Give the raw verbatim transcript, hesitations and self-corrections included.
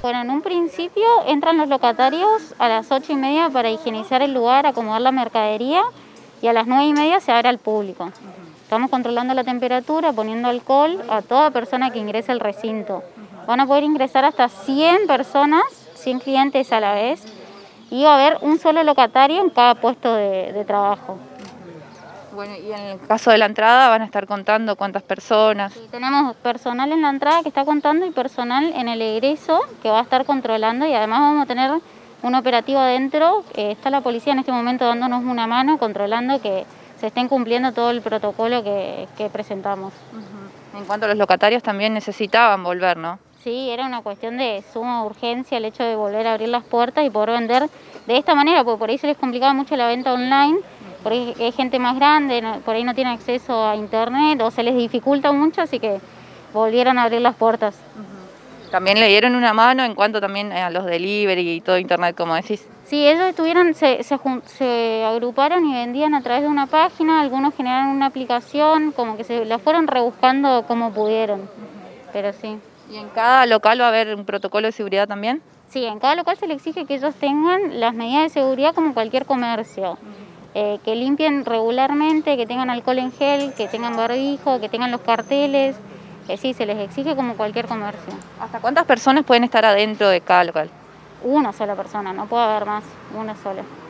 Bueno, en un principio entran los locatarios a las ocho y media para higienizar el lugar, acomodar la mercadería y a las nueve y media se abre al público. Estamos controlando la temperatura, poniendo alcohol a toda persona que ingrese al recinto. Van a poder ingresar hasta cien personas, cien clientes a la vez, y va a haber un solo locatario en cada puesto de, de trabajo. Bueno, y en el caso de la entrada van a estar contando cuántas personas. Sí, tenemos personal en la entrada que está contando y personal en el egreso que va a estar controlando, y además vamos a tener un operativo adentro. Eh, está la policía en este momento dándonos una mano, controlando que se estén cumpliendo todo el protocolo que, que presentamos. Uh-huh. En cuanto a los locatarios, también necesitaban volver, ¿no? Sí, era una cuestión de suma urgencia el hecho de volver a abrir las puertas y poder vender de esta manera, porque por ahí se les complicaba mucho la venta online, por ahí hay gente más grande, por ahí no tiene acceso a internet o se les dificulta mucho, así que volvieron a abrir las puertas. Uh-huh. También le dieron una mano en cuanto también a los delivery y todo internet, como decís. Sí, ellos estuvieron, se, se, se agruparon y vendían a través de una página, algunos generaron una aplicación, como que se la fueron rebuscando como pudieron, uh-huh. Pero sí. ¿Y en cada local va a haber un protocolo de seguridad también? Sí, en cada local se le exige que ellos tengan las medidas de seguridad como cualquier comercio. Uh-huh. eh, que limpien regularmente, que tengan alcohol en gel, que tengan barbijo, que tengan los carteles. Eh, sí, se les exige como cualquier comercio. ¿Hasta cuántas personas pueden estar adentro de cada local? Una sola persona, no puede haber más, una sola.